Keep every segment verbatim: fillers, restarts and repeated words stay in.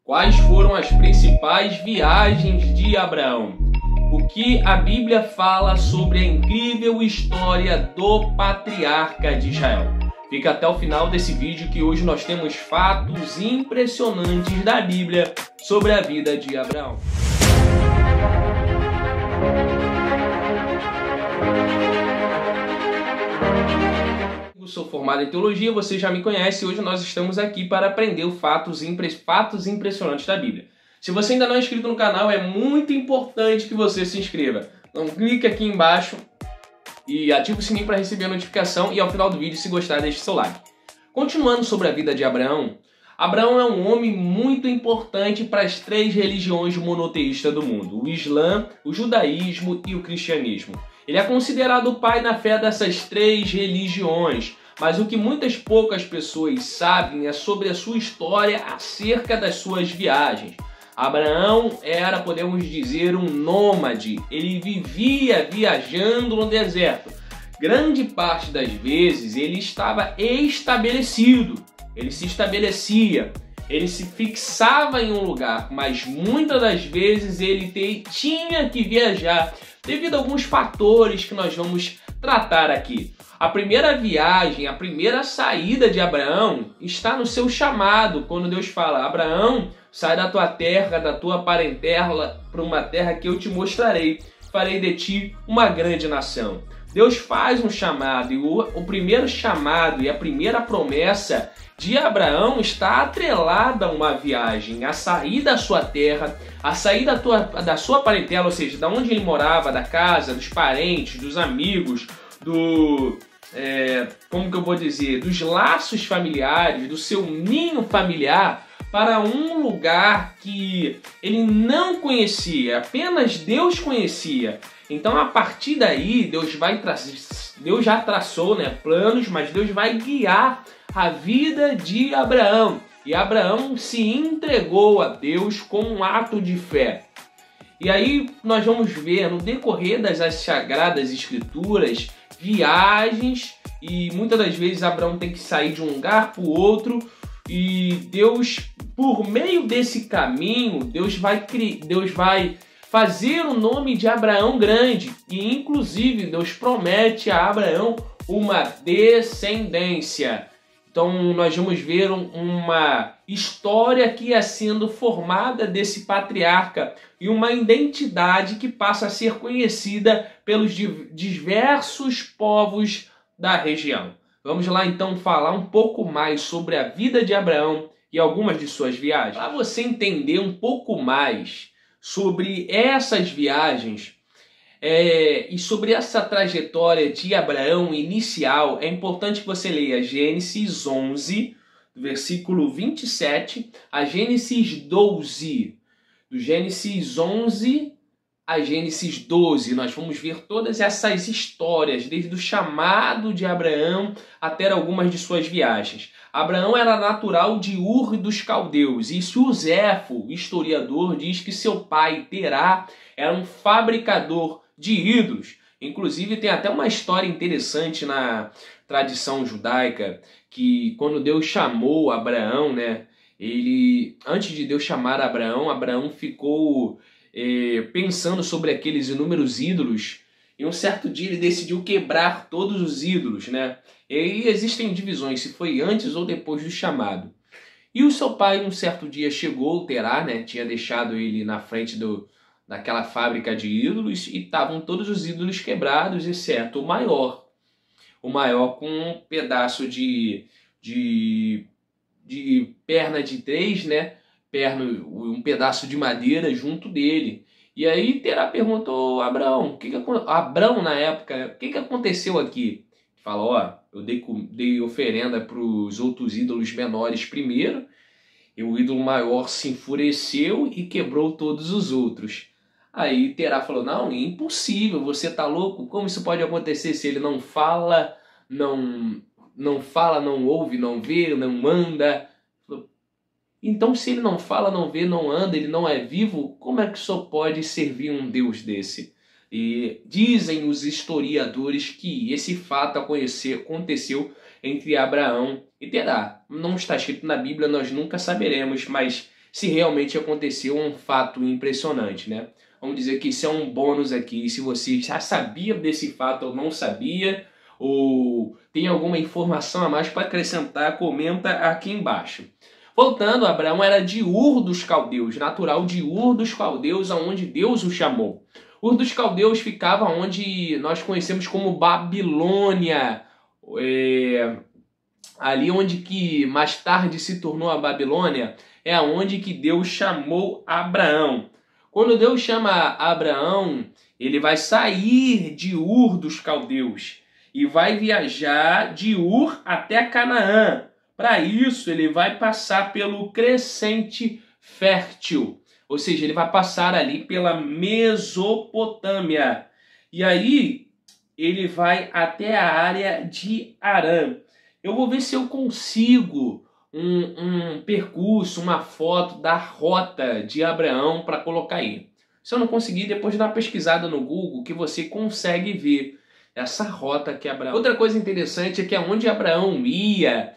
Quais foram as principais viagens de Abraão? O que a Bíblia fala sobre a incrível história do patriarca de Israel? Fica até o final desse vídeo que hoje nós temos fatos impressionantes da Bíblia sobre a vida de Abraão. Eu sou formado em teologia, você já me conhece e hoje nós estamos aqui para aprender os fatos, impre... fatos impressionantes da Bíblia. Se você ainda não é inscrito no canal, é muito importante que você se inscreva. Então clique aqui embaixo e ative o sininho para receber a notificação e ao final do vídeo, se gostar, deixe seu like. Continuando sobre a vida de Abraão, Abraão é um homem muito importante para as três religiões monoteístas do mundo, o Islã, o judaísmo e o cristianismo. Ele é considerado o pai na fé dessas três religiões, mas o que muitas poucas pessoas sabem é sobre a sua história acerca das suas viagens. Abraão era, podemos dizer, um nômade. Ele vivia viajando no deserto. Grande parte das vezes ele estava estabelecido. Ele se estabelecia, ele se fixava em um lugar, mas muitas das vezes ele te, tinha que viajar devido a alguns fatores que nós vamos tratar aqui. A primeira viagem, a primeira saída de Abraão está no seu chamado, quando Deus fala: Abraão, sai da tua terra, da tua parentela, para uma terra que eu te mostrarei, farei de ti uma grande nação. Deus faz um chamado, e o, o primeiro chamado e a primeira promessa de Abraão está atrelada a uma viagem, a sair da sua terra, a sair da, tua, da sua parentela, ou seja, da onde ele morava, da casa, dos parentes, dos amigos, do... É, como que eu vou dizer, dos laços familiares, do seu ninho familiar, para um lugar que ele não conhecia, apenas Deus conhecia. Então, a partir daí, Deus vai tra... Deus já traçou, né, planos, mas Deus vai guiar a vida de Abraão. E Abraão se entregou a Deus com um ato de fé. E aí nós vamos ver no decorrer das Sagradas Escrituras viagens, e muitas das vezes Abraão tem que sair de um lugar para o outro, e Deus, por meio desse caminho, Deus vai, Deus vai fazer o nome de Abraão grande, e inclusive Deus promete a Abraão uma descendência. Então nós vamos ver uma história que é sendo formada desse patriarca e uma identidade que passa a ser conhecida pelos diversos povos da região. Vamos lá então falar um pouco mais sobre a vida de Abraão e algumas de suas viagens. Para você entender um pouco mais sobre essas viagens é, e sobre essa trajetória de Abraão inicial, é importante que você leia Gênesis onze, do versículo vinte e sete, a Gênesis doze. Do Gênesis onze a Gênesis doze, nós vamos ver todas essas histórias, desde o chamado de Abraão até algumas de suas viagens. Abraão era natural de Ur dos Caldeus, e Josefo, historiador, diz que seu pai, Terá, era um fabricador de ídolos. Inclusive tem até uma história interessante na tradição judaica, que quando Deus chamou Abraão, né, ele, antes de Deus chamar Abraão, Abraão ficou eh, pensando sobre aqueles inúmeros ídolos, e um certo dia ele decidiu quebrar todos os ídolos, né? E aí existem divisões, se foi antes ou depois do chamado. E o seu pai, um certo dia, chegou, Terá, né? Tinha deixado ele na frente do, daquela fábrica de ídolos e estavam todos os ídolos quebrados, exceto o maior. O maior com um pedaço de, de, de perna de três, né? Perna, um pedaço de madeira junto dele. E aí Terá perguntou a Abraão, que que, Abraão na época, o que, que aconteceu aqui? Fala, ó, eu dei, dei oferenda para os outros ídolos menores primeiro, e o ídolo maior se enfureceu e quebrou todos os outros. Aí Terá falou, não, é impossível, você tá louco? Como isso pode acontecer se ele não fala, não, não fala, não ouve, não vê, não anda? Então se ele não fala, não vê, não anda, ele não é vivo, como é que só pode servir um Deus desse? E dizem os historiadores que esse fato aconteceu entre Abraão e Terá. Não está escrito na Bíblia, nós nunca saberemos, mas se realmente aconteceu um fato impressionante, né? Vamos dizer que isso é um bônus aqui, se você já sabia desse fato ou não sabia, ou tem alguma informação a mais para acrescentar, comenta aqui embaixo. Voltando, Abraão era de Ur dos Caldeus, natural de Ur dos Caldeus, aonde Deus o chamou. Ur dos Caldeus ficava onde nós conhecemos como Babilônia, é, ali onde que mais tarde se tornou a Babilônia, é aonde que Deus chamou Abraão. Quando Deus chama Abraão, ele vai sair de Ur dos Caldeus e vai viajar de Ur até Canaã. Para isso, ele vai passar pelo crescente fértil, ou seja, ele vai passar ali pela Mesopotâmia. E aí, ele vai até a área de Harã. Eu vou ver se eu consigo um, um percurso, uma foto da rota de Abraão para colocar aí. Se eu não conseguir, depois dá uma pesquisada no Google que você consegue ver essa rota que Abraão... Outra coisa interessante é que aonde Abraão ia,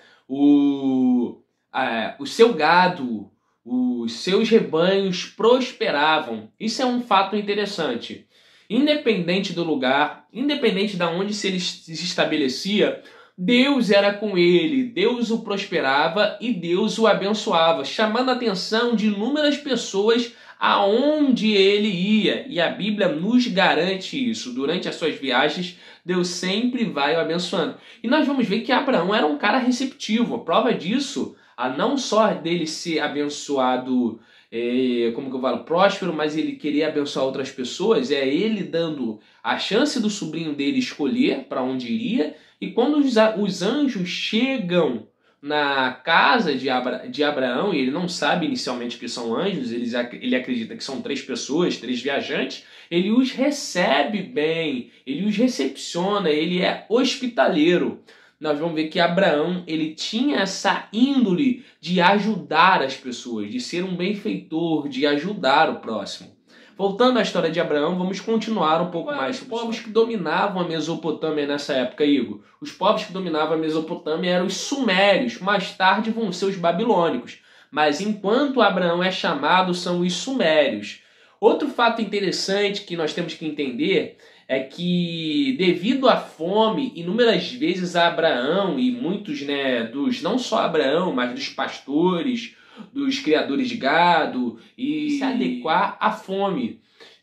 o, a, o seu gado, os seus rebanhos prosperavam. Isso é um fato interessante. Independente do lugar, independente de onde se ele se estabelecia, Deus era com ele, Deus o prosperava e Deus o abençoava, chamando a atenção de inúmeras pessoas aonde ele ia. E a Bíblia nos garante isso. Durante as suas viagens, Deus sempre vai o abençoando. E nós vamos ver que Abraão era um cara receptivo. A prova disso, a não só dele ser abençoado, é, como que eu falo, próspero, mas ele querer abençoar outras pessoas, é ele dando a chance do sobrinho dele escolher para onde iria. E quando os, os anjos chegam na casa de, Abra, de Abraão, e ele não sabe inicialmente que são anjos, ele, ele acredita que são três pessoas, três viajantes, ele os recebe bem, ele os recepciona, ele é hospitaleiro. Nós vamos ver que Abraão, ele tinha essa índole de ajudar as pessoas, de ser um benfeitor, de ajudar o próximo. Voltando à história de Abraão, vamos continuar um pouco mais. Os povos que dominavam a Mesopotâmia nessa época, Igor. Os povos que dominavam a Mesopotâmia eram os sumérios, mais tarde vão ser os babilônicos. Mas enquanto Abraão é chamado, são os sumérios. Outro fato interessante que nós temos que entender é que, devido à fome, inúmeras vezes Abraão e muitos, né, dos, não só Abraão, mas dos pastores, dos criadores de gado, e se adequar à fome.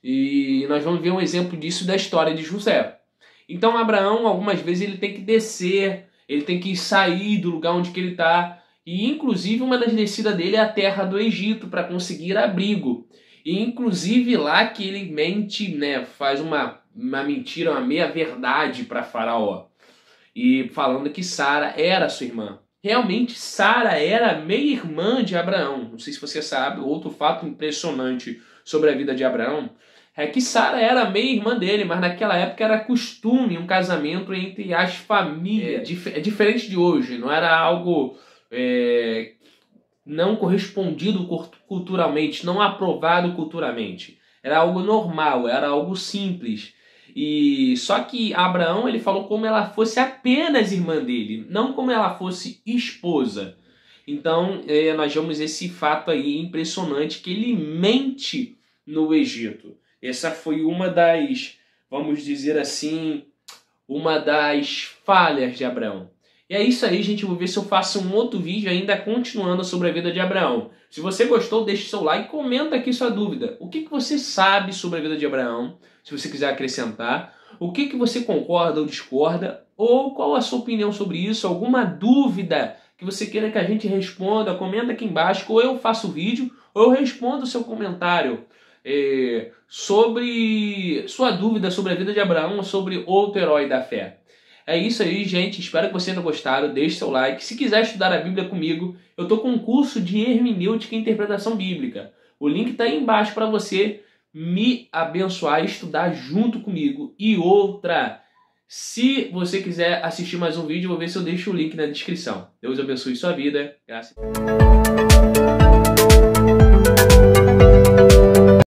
E nós vamos ver um exemplo disso da história de José. Então Abraão, algumas vezes, ele tem que descer, ele tem que sair do lugar onde que ele está, e inclusive uma das descidas dele é a terra do Egito, para conseguir abrigo. E inclusive lá que ele mente, né, faz uma, uma mentira, uma meia-verdade para Faraó, e falando que Sara era sua irmã. Realmente, Sara era meia-irmã de Abraão. Não sei se você sabe, outro fato impressionante sobre a vida de Abraão é que Sara era meia-irmã dele, mas naquela época era costume um casamento entre as famílias. É, dif é diferente de hoje, não era algo é, não correspondido culturalmente, não aprovado culturalmente. Era algo normal, era algo simples. E só que Abraão, ele falou como ela fosse apenas irmã dele, não como ela fosse esposa. Então é, nós vemos esse fato aí impressionante, que ele mente no Egito. Essa foi uma das, vamos dizer assim, uma das falhas de Abraão. E é isso aí, gente. Vou ver se eu faço um outro vídeo ainda continuando sobre a vida de Abraão. Se você gostou, deixe seu like e comenta aqui sua dúvida. O que, que você sabe sobre a vida de Abraão? Se você quiser acrescentar. O que, que você concorda ou discorda? Ou qual a sua opinião sobre isso? Alguma dúvida que você queira que a gente responda? Comenta aqui embaixo. Ou eu faço o vídeo, ou eu respondo o seu comentário é, sobre sua dúvida sobre a vida de Abraão ou sobre outro herói da fé. É isso aí, gente. Espero que você tenha gostado. Deixe seu like. Se quiser estudar a Bíblia comigo, eu estou com um curso de hermenêutica e interpretação bíblica. O link está aí embaixo para você me abençoar e estudar junto comigo. E outra, se você quiser assistir mais um vídeo, eu vou ver se eu deixo o link na descrição. Deus abençoe sua vida. Graças a Deus.